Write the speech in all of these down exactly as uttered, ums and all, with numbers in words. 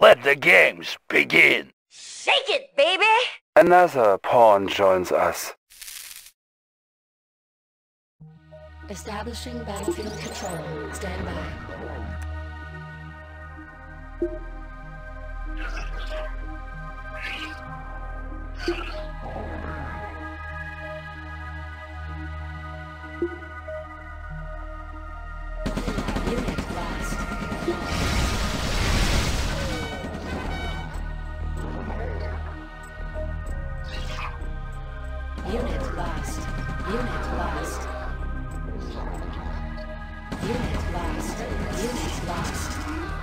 Let the games begin. Shake it, baby! Another pawn joins us. Establishing battlefield control. Stand by. Unit lost. Unit lost. Unit lost. Unit lost. Unit lost.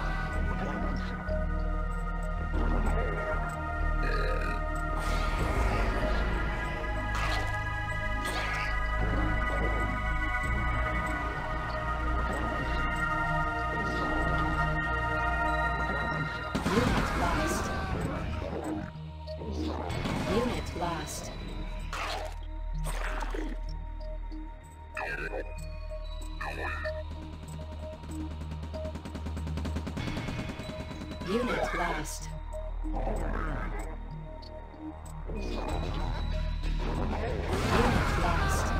Unit lost. Unit lost. Unit lost. Unit lost.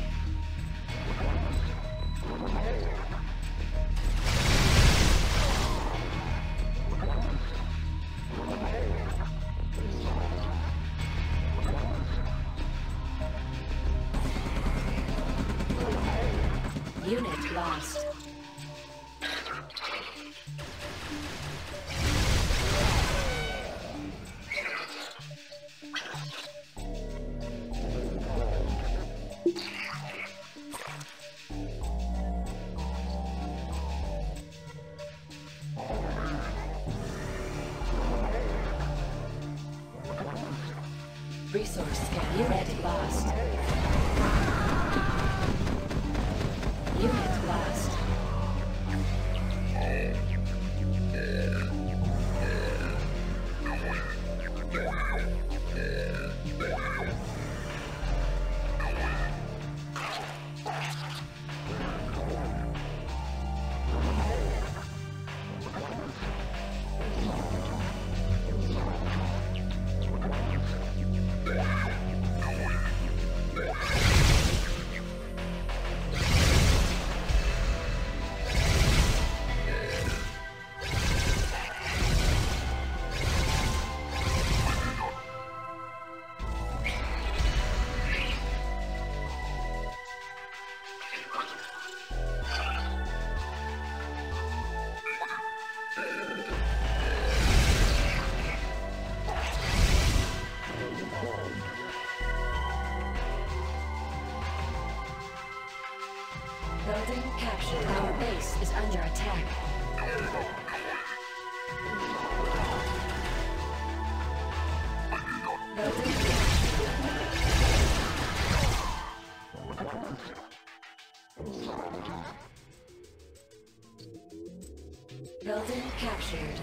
Unit lost. Resource scan. Unit lost. Unit lost. Building captured. Our base is under attack. Building captured. Building captured.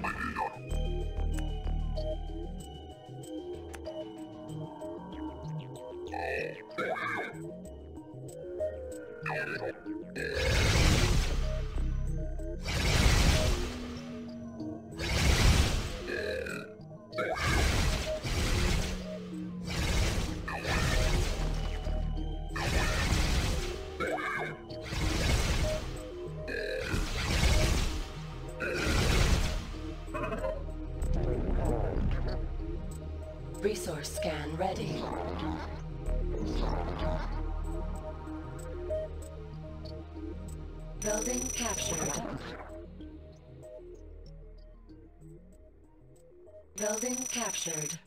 Resource scan ready. Building captured. Building captured.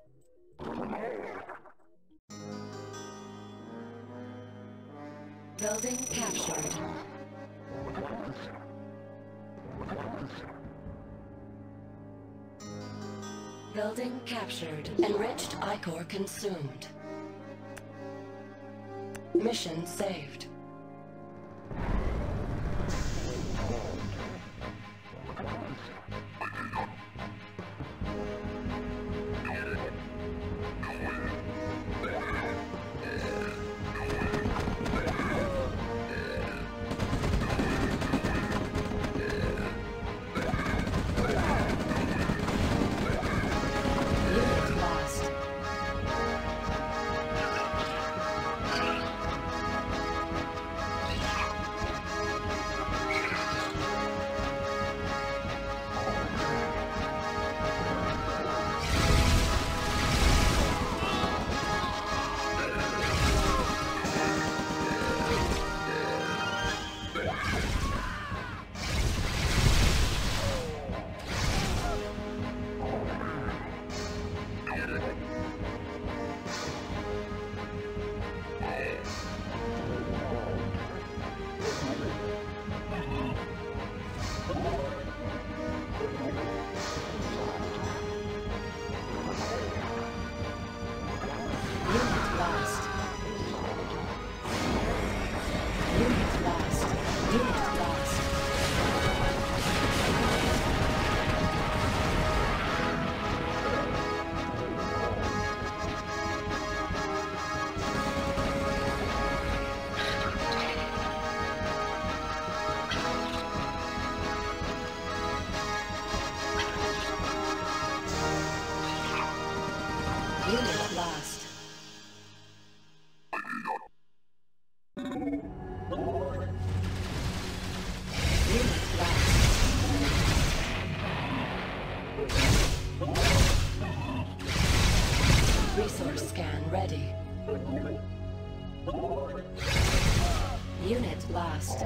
Building captured. Building captured. Enriched ichor consumed. Mission saved. Resource scan ready. Unit lost.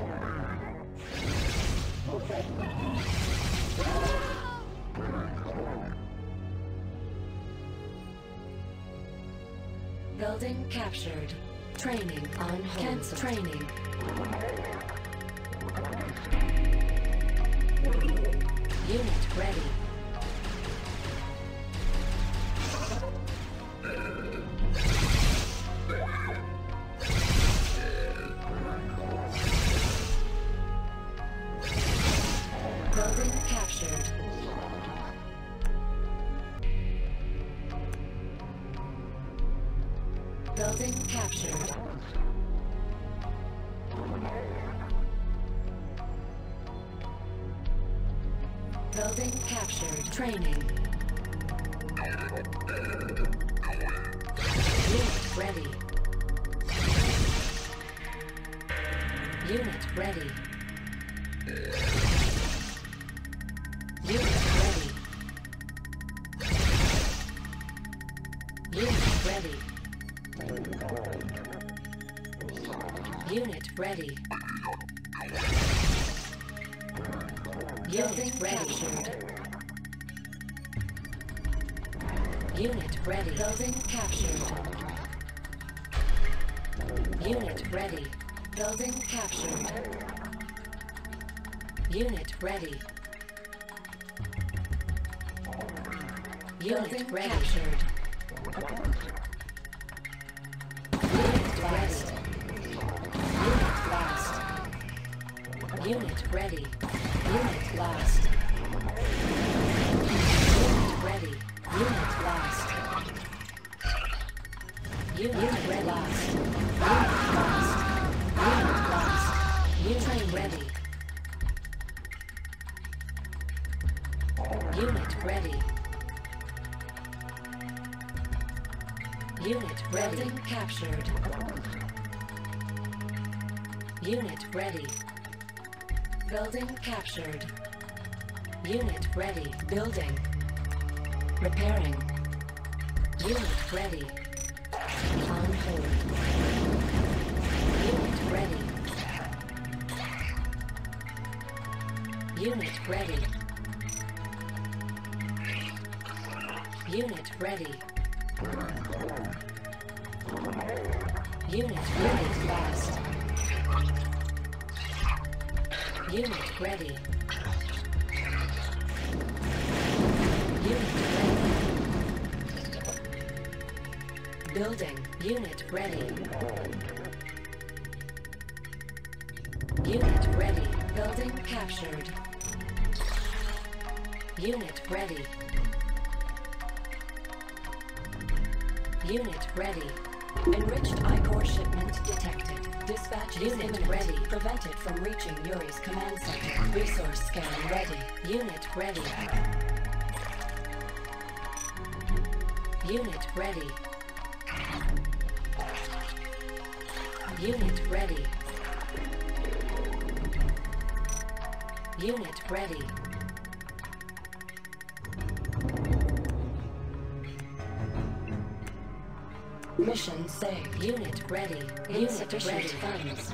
Building captured. Training on hold. Cancel training. Unit ready. Building captured. Building captured. Building captured. Training. Unit ready. Unit ready. Unit ready. Unit ready. Unit ready. Unit captured. Unit ready. Building captured. Unit ready. Building captured. Unit ready. Unit ready. Captured. Unit lost. Unit lost. Unit ready. Unit lost. Unit ready. Unit lost. Unit ready. Lost. Unit lost. Unit lost. Unit ready. Unit ready. Unit ready. Building captured. Unit ready. Building captured. Unit ready. Building. Repairing. Unit ready. On hold. Unit ready. Unit ready. Unit ready. Unit ready. Fast. Unit ready. Unit ready. Building. Unit ready. Unit ready. Building captured. Unit ready. Unit ready. Enriched I-Core shipment detected. Dispatch unit ready. Prevented from reaching Yuri's command center. Resource scan ready. Unit ready. Unit ready. Unit ready. Unit ready. Mission saved. Unit ready. Insufficient funds.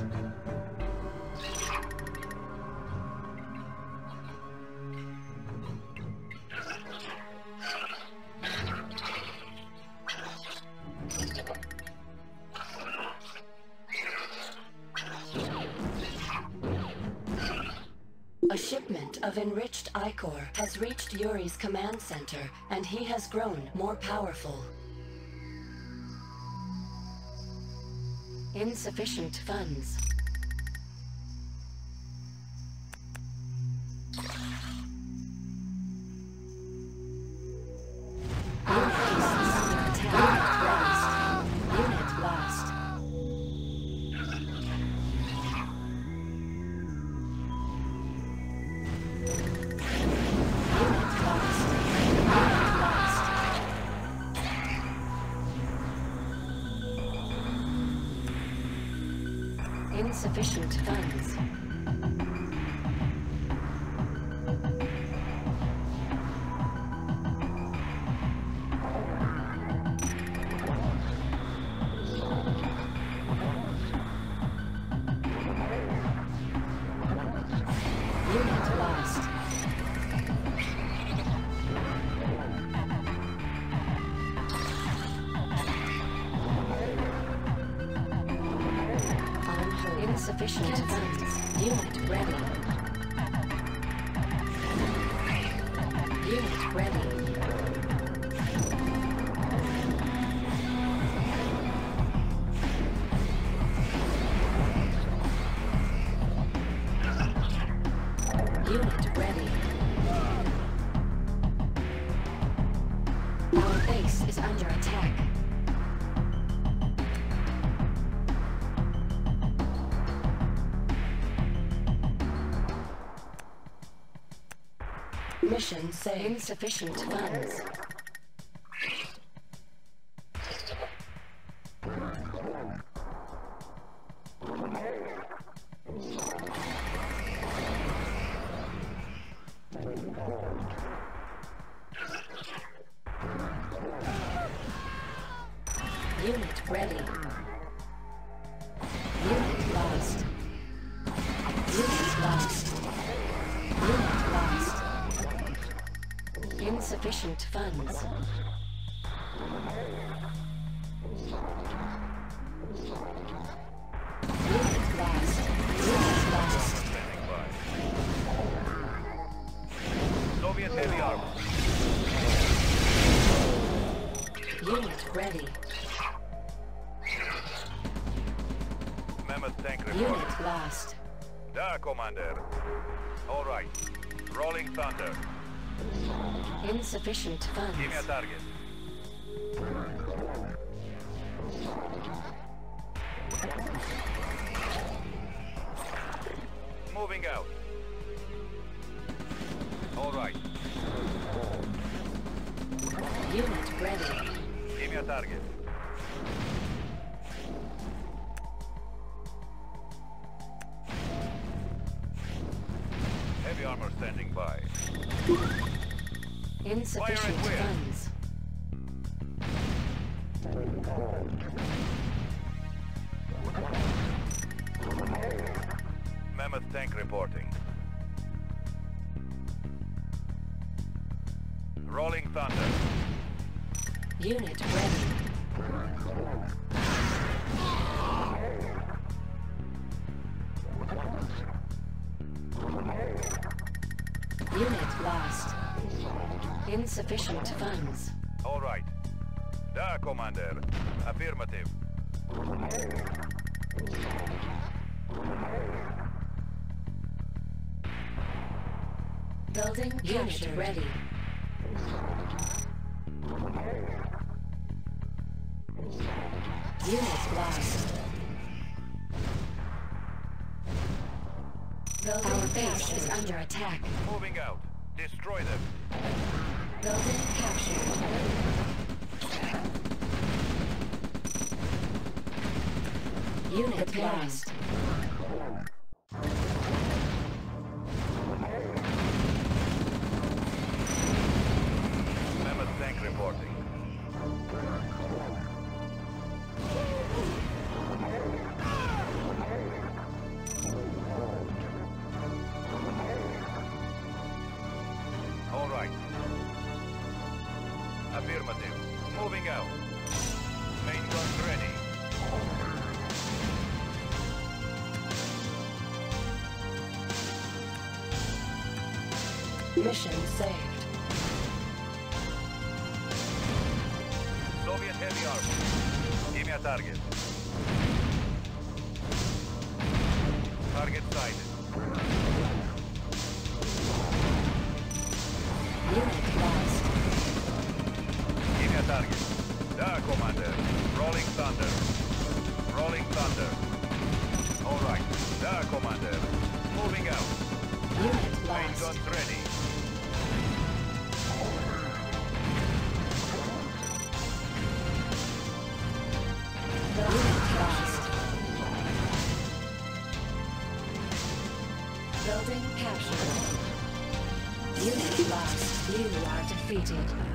A shipment of enriched I-Core has reached Yuri's command center, and he has grown more powerful. Insufficient funds. Insufficient funds. Insufficient funds. Unit ready. Unit ready. Unit ready. Our base is under attack. Mission say insufficient funds. Unit ready. Unit lost. Unit lost. Unit lost. Insufficient funds. Unit lost. Unit lost. Soviet heavy armor. Unit ready. Mammoth tank report. Unit lost. Da, Commander. All right. Rolling thunder. Insufficient funds. Give me a target. Moving out. All right. Unit ready. Give me a target. Heavy armor standing by. Insufficient Fire at funds. Mammoth tank reporting. Rolling thunder. Unit ready. Unit lost. Insufficient funds. All right. Da, Commander. Affirmative. Building unit ready. Unit lost. Our base is under attack. Moving out. Destroy them. Building captured. Unit lost. Mammoth tank reporting. All right. Affirmative. Moving out. Main guns ready. Mission saved. Soviet heavy armor. Give me a target. Target sighted. Unit lost. Give me a target. Da, Commander. Rolling thunder. Rolling thunder. All right. Da, Commander. Moving out. Unit Main lost. guns ready. Unit lost. Building captured. Unit lost. You are defeated.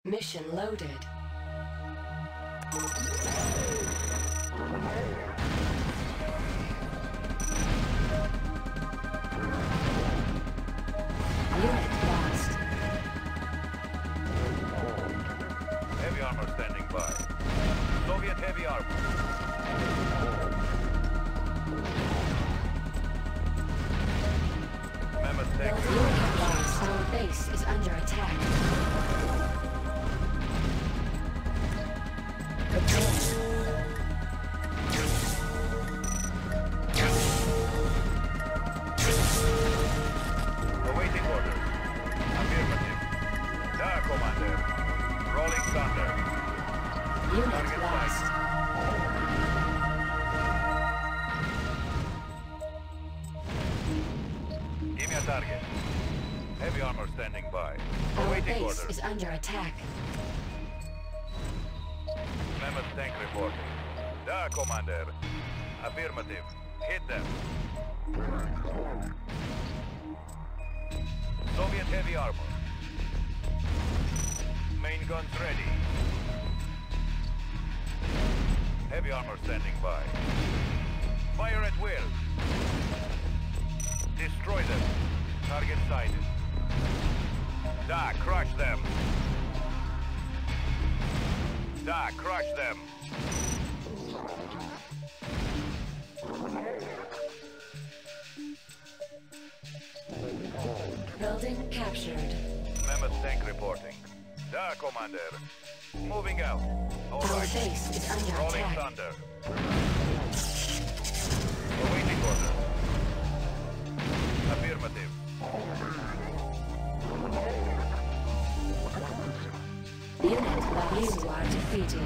Mission loaded. Unit lost. Heavy armor standing by. Soviet heavy armor. Mammoth tank. Unit lost. Our base is under attack. Awaiting orders. Affirmative. Da, Commander. Rolling thunder. Unit Target lost. Give me a target. Heavy armor standing by. Our Awaiting base orders. is under attack. Mammoth tank reporting. Da, Commander. Affirmative. Hit them. Soviet heavy armor. Main guns ready. Heavy armor standing by. Fire at will. Destroy them. Target sighted. Da, crush them. Da, crush them. Building captured. Mammoth tank reporting. Da, Commander. Moving out. All Our right. base is under Rolling attack. thunder. Awaiting order. Affirmative. Unit lost. You are defeated.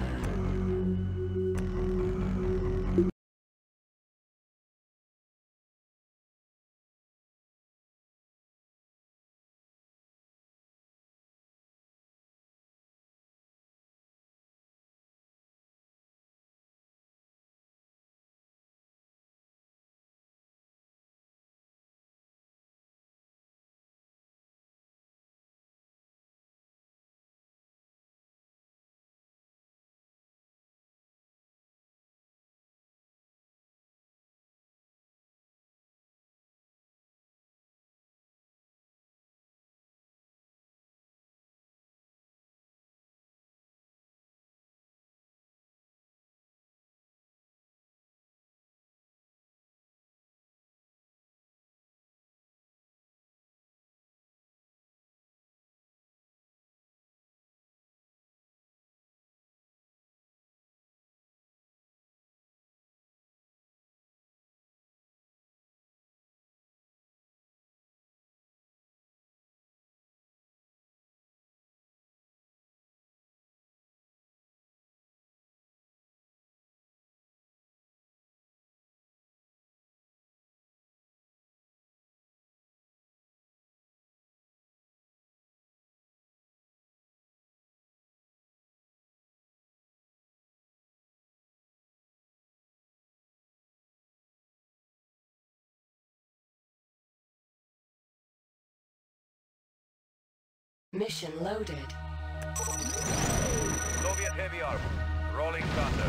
Mission loaded. Soviet heavy armor. Rolling thunder.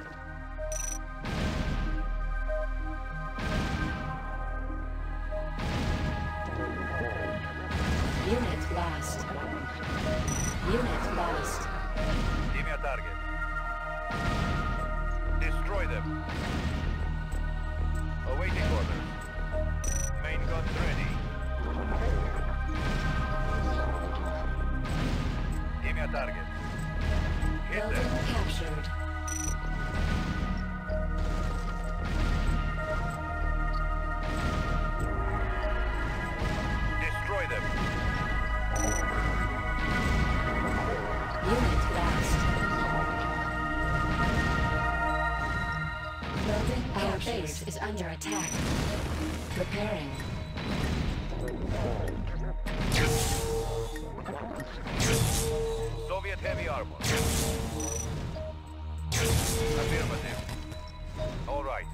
Unit lost. Unit lost. Give me a target. Destroy them. Awaiting orders. Main guns ready. Give me a target. Hit Building them. captured. Destroy them. Unit lost. Building Our base is under attack. Preparing. Soviet heavy armor. Affirmative. All right.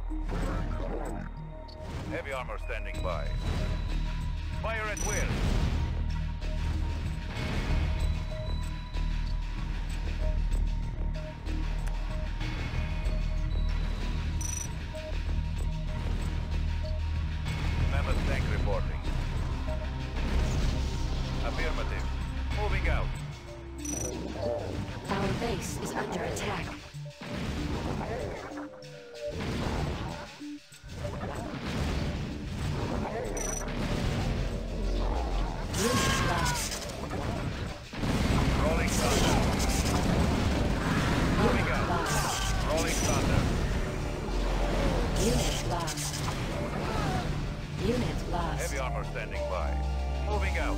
Heavy armor standing by. Fire at will. Unit lost. Unit lost. Heavy armor standing by. Moving out.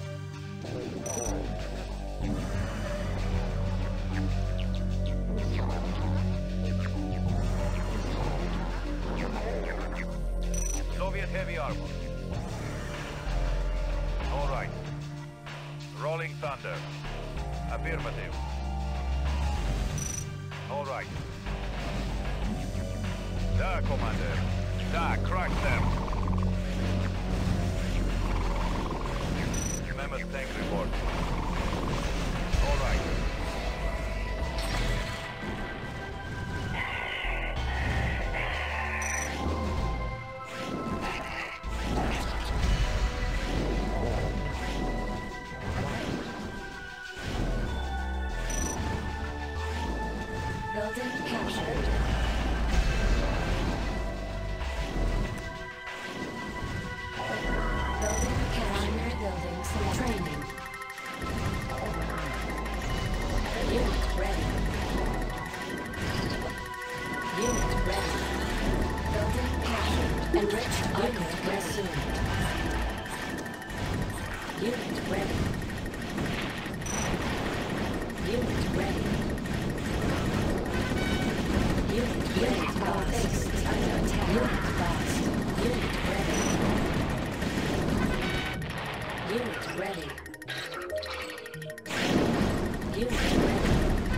Soviet heavy armor. All right. Rolling thunder. Affirmative. All right. Da, Commander. Da, crush them. Mammoth tank report. All right. Building captured. Building captured. Building some training. Unit ready. Unit ready. Building captured. Enriched unit ready. Unit ready. Unit ready. Unit unit lost. Base is under attack. Unit lost. Unit ready. Unit ready. Unit ready.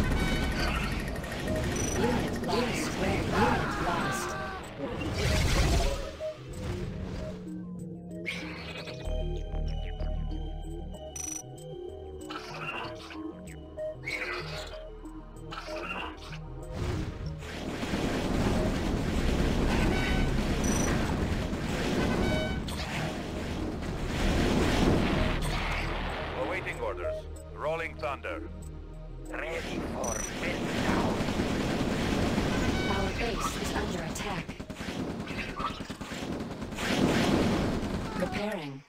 Unit lost. Unit ready. Unit lost. Awaiting orders. Rolling thunder. Ready for meltdown. Our base is under attack. Repairing.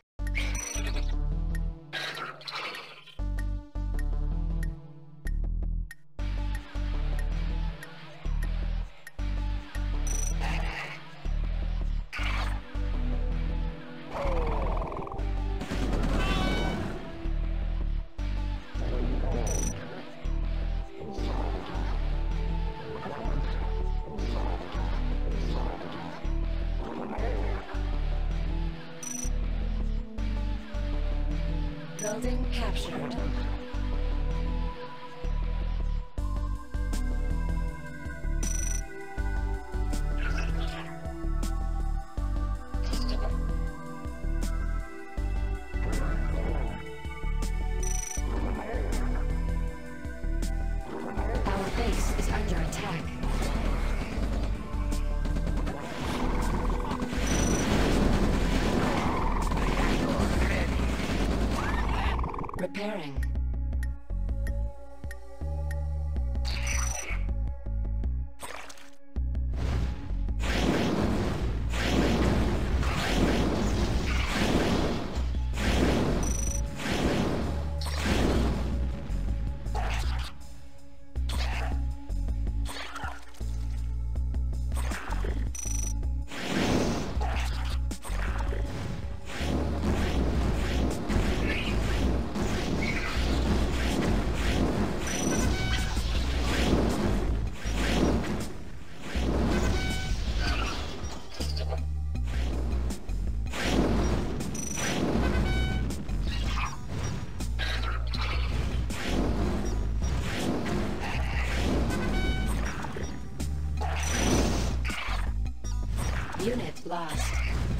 Building captured. Our base is under attack. Repairing. Unit lost.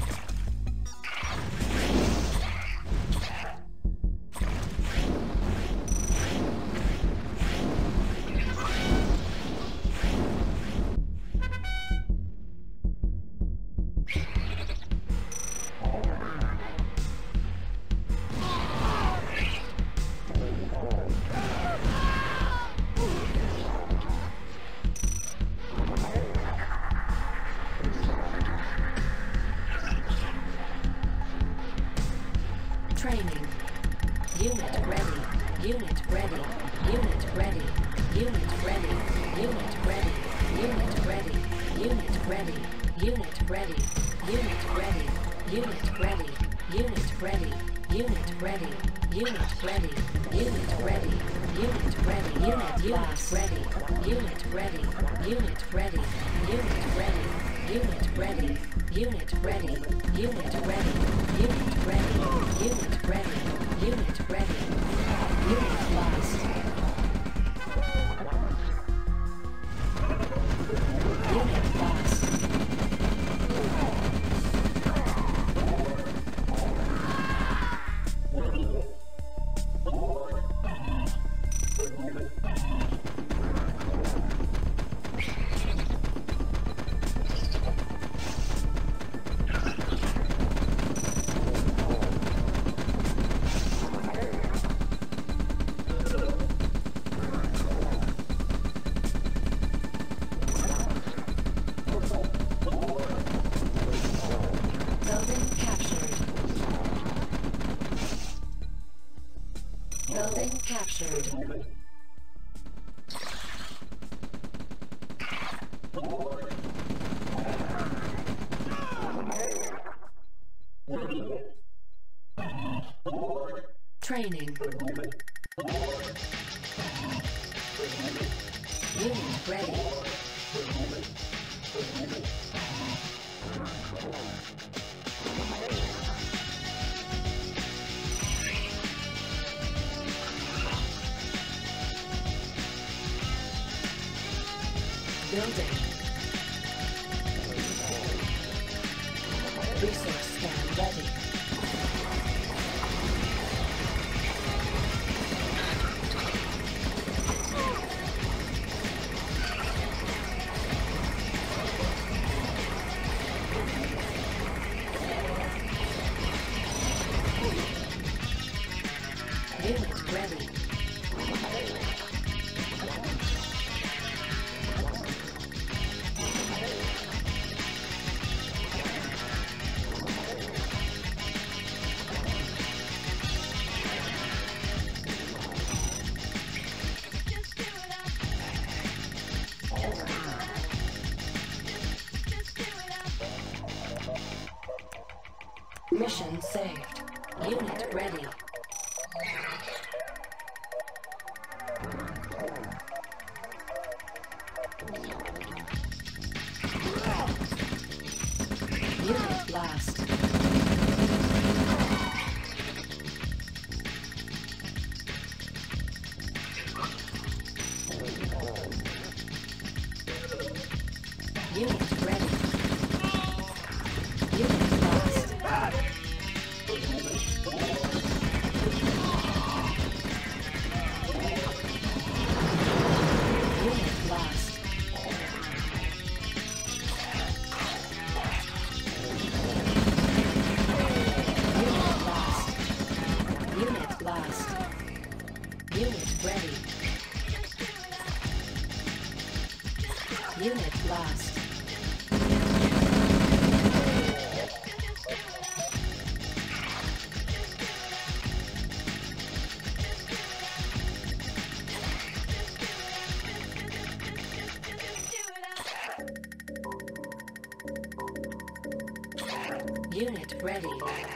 Training. Unit ready. Unit ready. Unit ready. Unit ready. Unit ready. Unit ready. Unit ready. Unit ready. Unit ready. Unit ready. Unit ready. Unit ready. Unit ready. Unit ready. Unit ready. Unit unit ready. Unit ready. Unit ready. Unit ready. Unit ready. Unit ready. Unit ready. Unit ready. Unit ready. Unit ready. Unit lost. Unit lost. Building captured. Building captured. Training. Unit ready. Building. Resource scan ready. Unit ready. Mission saved. Unit ready. Unit blast. Unit ready. Unit blast. Unit blast. Unit blast. Unit ready. Unit blast. Unit ready.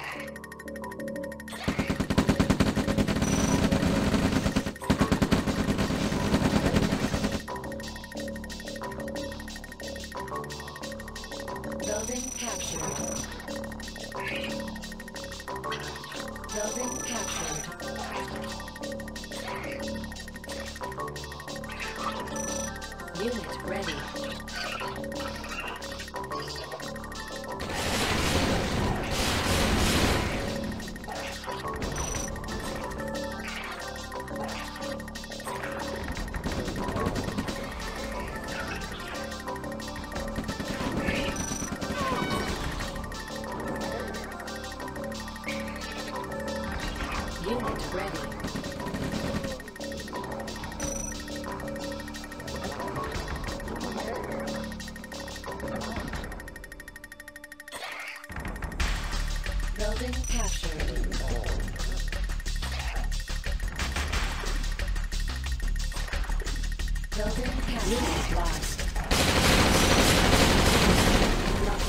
Building captured. Building captured. Unit ready. Unit ready. Building captured. Building captured. Unit lost. Lost.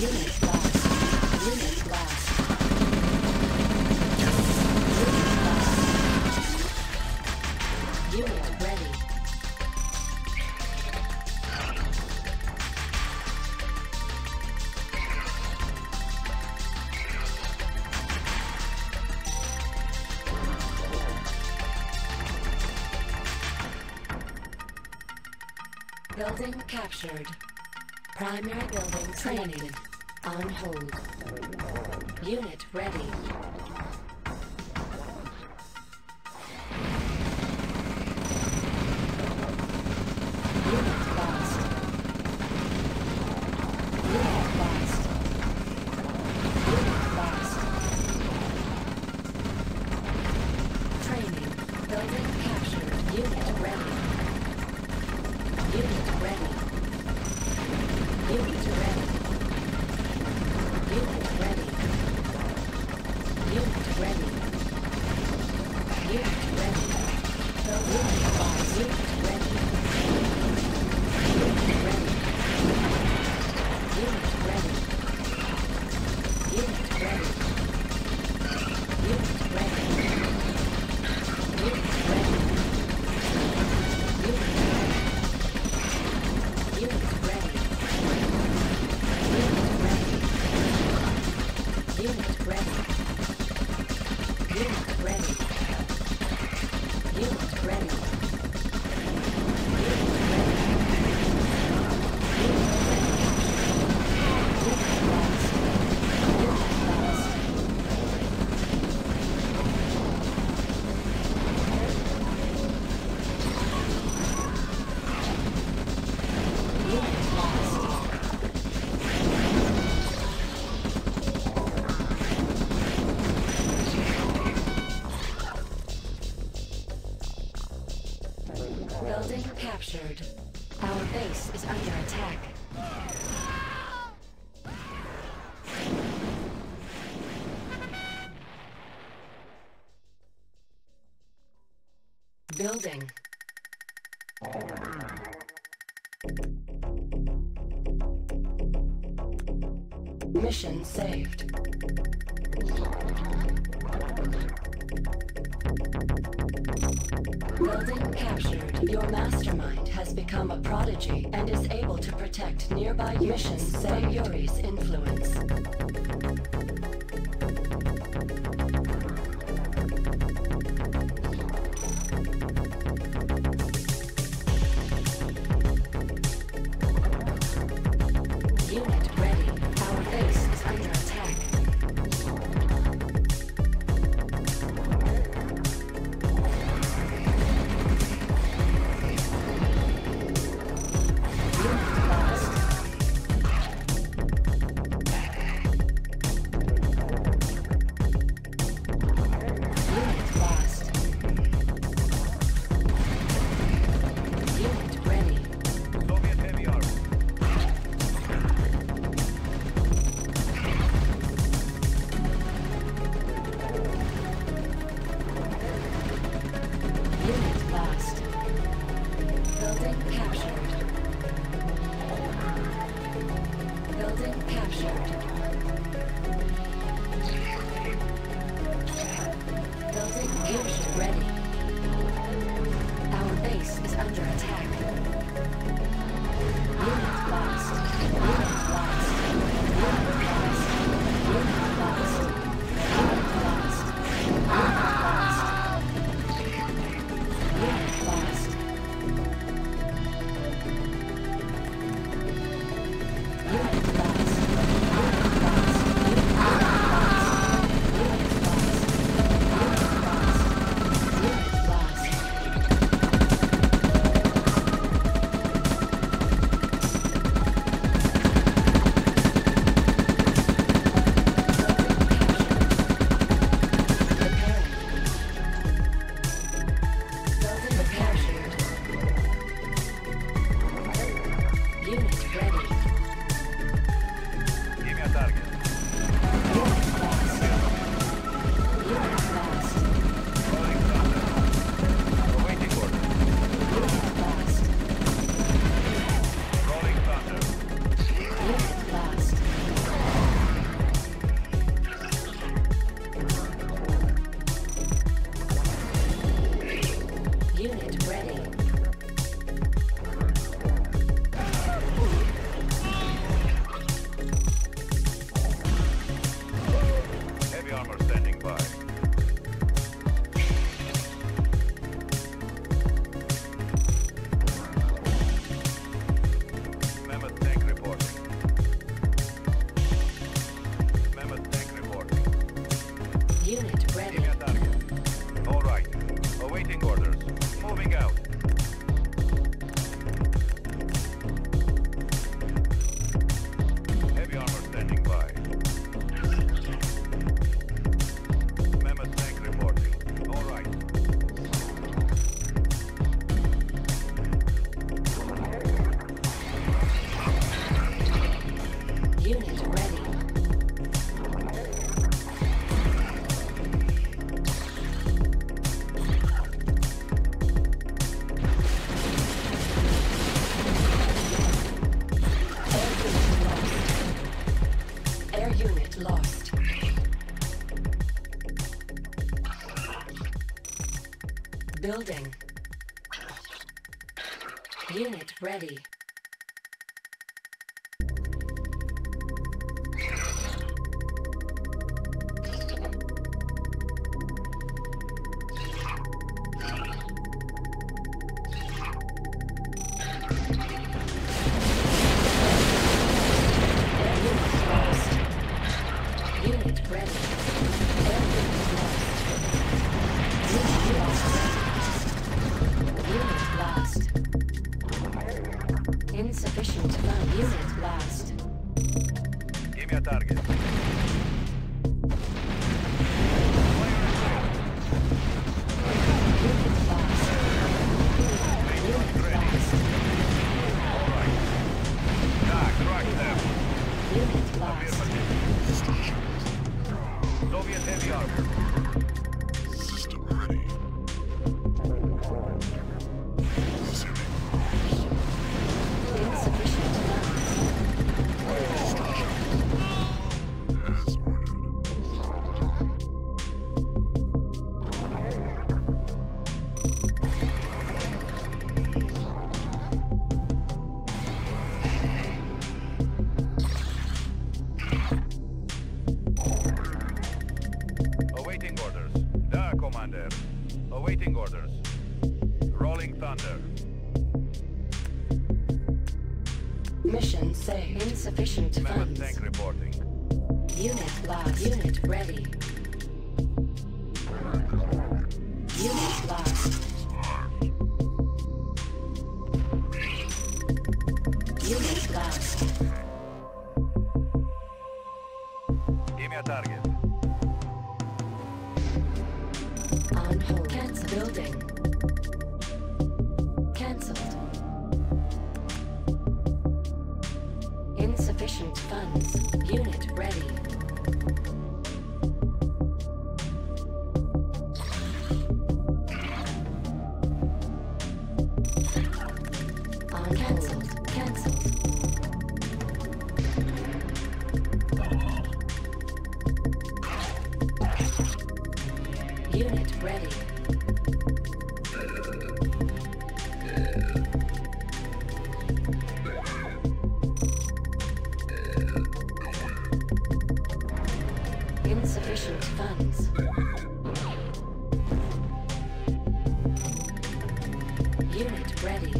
Unit lost. Unit lost. Unit lost. Unit ready. Building captured. Primary building training. On hold. Unit ready. Unit lost. Unit lost. Unit lost. Training. Building captured. Unit ready. Unit ready. Unit ready. Unit ready. Unit ready. Unit ready. The unit lost. Unit ready. Unit ready. Unit ready. Unit ready. Unit ready. Unit ready. Unit ready. Unit ready. Unit ready. Unit ready. Unit ready. Unit ready. Building captured. Our base is under attack. Building. Mission saved. Building captured. Your mastermind has become a prodigy and is able to protect nearby missions from Yuri's influence. Unit ready. Our base is under attack. Unit ready. Air unit lost. Building. Unit ready. Unit ready. Air unit lost. Unit lost. Unit lost. Insufficient funds. Unit lost. Give me a target. Unit lost. Unit lost. All right. Ah, crush them. Unit lost. Soviet heavy armor. System ready. Insufficient funds. As ordered. Awaiting orders. Da, Commander. Awaiting orders. Rolling thunder. Mission say insufficient Mammoth funds. tank reporting. Unit lost. Unit ready. Unit lost. Unit lost. Give me a target. On hold. Cancel. Building. Cancelled. Insufficient funds. Unit ready. On cancelled. Cancelled. Unit ready. Insufficient funds. Unit ready.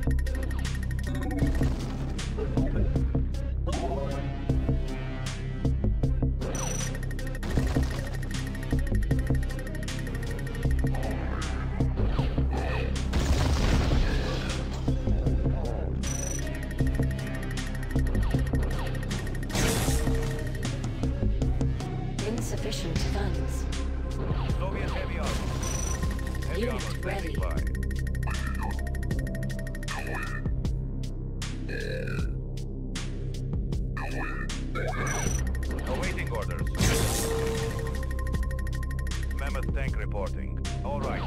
Insufficient funds. Soviet heavy armor. Heavy Unit armor ready. standing by. Awaiting orders. Mammoth tank reporting. All right.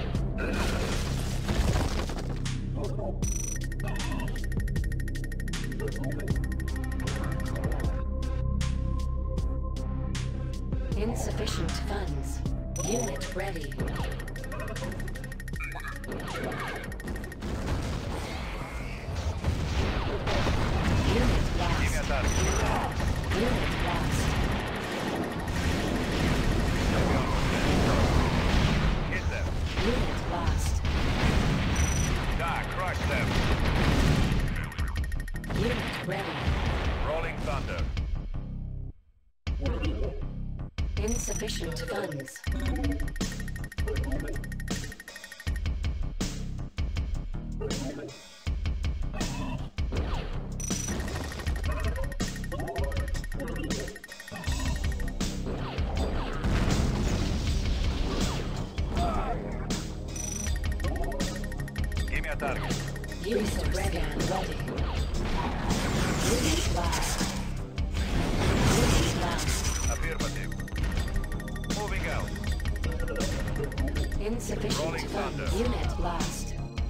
Insufficient funds. Unit ready. Unit Give me a lost. target. Unit lost. Heavy armor standing. Hit them. Unit lost. Da, crush them. Unit ready. Rolling thunder. Insufficient funds. Give me a target. Unit ready. Ready. Unit lost. Insufficient Rolling funds. thunder. Unit lost.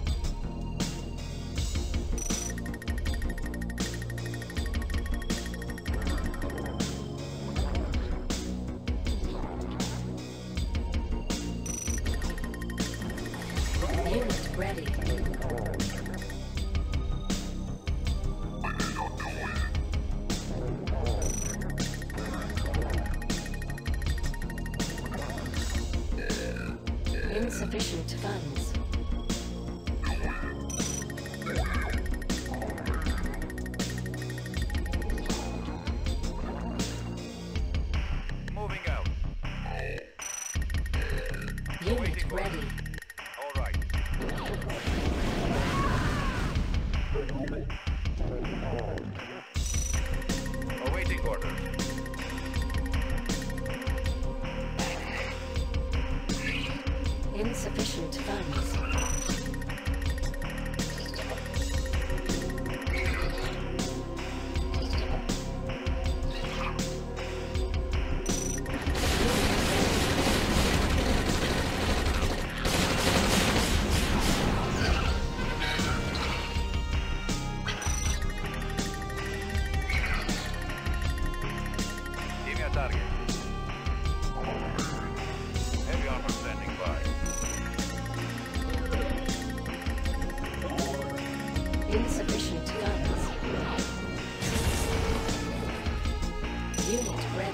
Unit ready. Insufficient funds. Moving out. Unit ready. All right. Awaiting orders. Insufficient funds. Give me a target. Heavy armor standing by. Insufficient funds. Unit ready.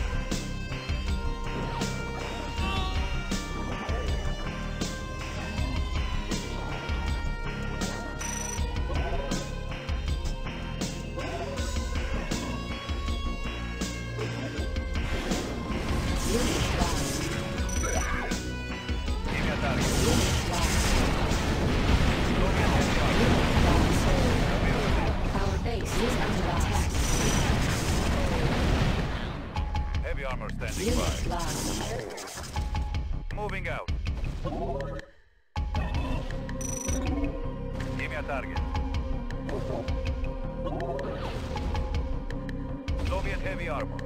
Unit lost. Give me a target. Unit lost. Soviet heavy armor. Unit lost. Affirmative. Our base is under attack. Heavy armor standing Unit by. lost. Moving out. Give me a target. Soviet heavy armor.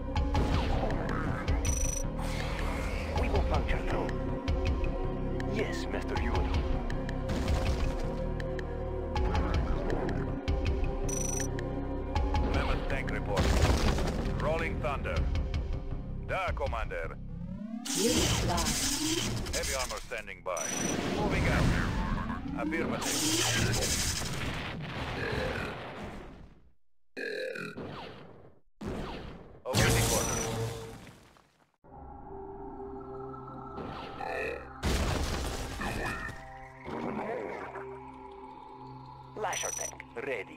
We will puncture through. Yes, Master Yoda. Mammoth tank report. Rolling thunder. Da, Commander. Unit lost. Heavy armor standing by. Moving out. Affirmative. Awaiting orders. Lasher tank ready.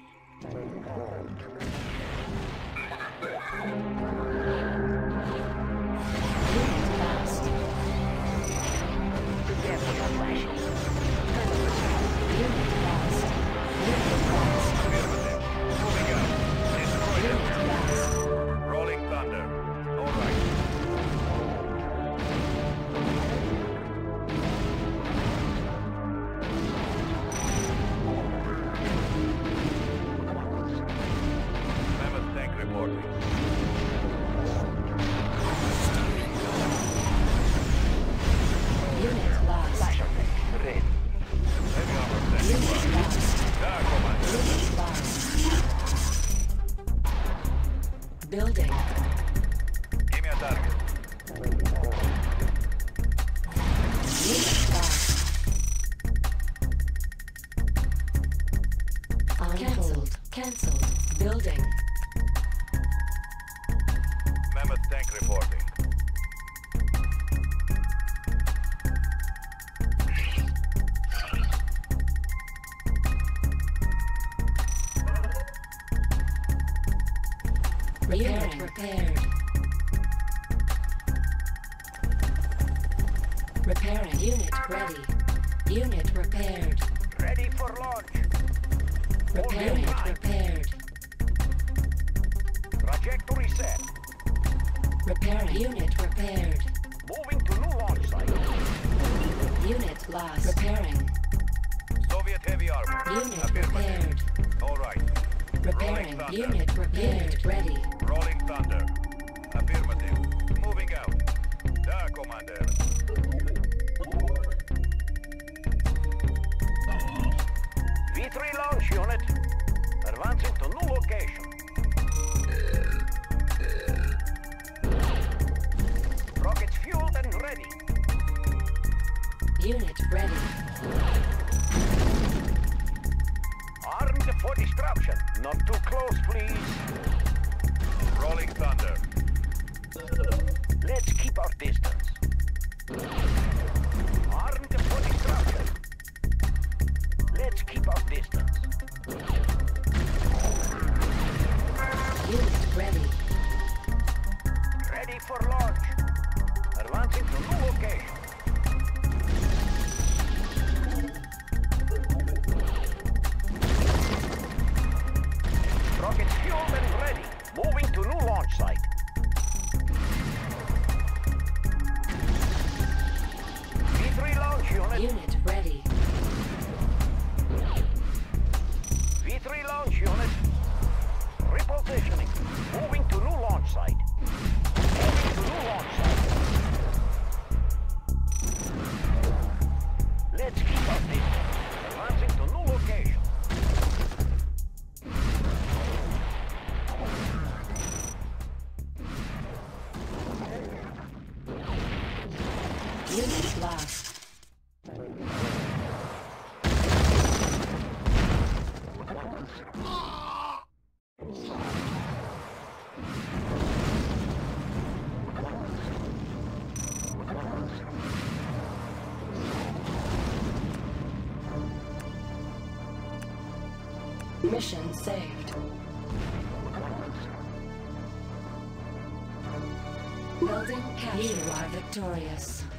Unit lost. Prepare for your flashes. Unit lost. Unit lost. Affirmative. Moving out. Destroy them. Unit lost. Rolling thunder. All right. Mammoth tank reporting. Unit lost. Lasher tank ready. Heavy armor standing Unit by. lost. Da, Commander. Unit lost. Building. Give me a target. Unit lost. Cancelled. Cancelled. Building. Mammoth tank reporting. Unit repaired. Repairing. Unit ready. Unit repaired. Ready for launch. Repairing. Unit repaired. Trajectory set. Repairing. Unit repaired. Moving to new launch site. Unit lost. Repairing. Soviet heavy armor. Unit Affirmative. repaired. All right. Repairing. thunder. Unit repaired. Ready. Rolling thunder. Affirmative. Moving out. Da, Commander. for launch. Advancing to new location. Rockets fueled and ready. Moving to new launch site. V three launch unit. Unit ready. V three launch unit. Repositioning. Moving to new launch site. Moving to new launch site. Let's keep up this. Advancing to new location. Unit lost. Mission saved. Building captured. You are victorious.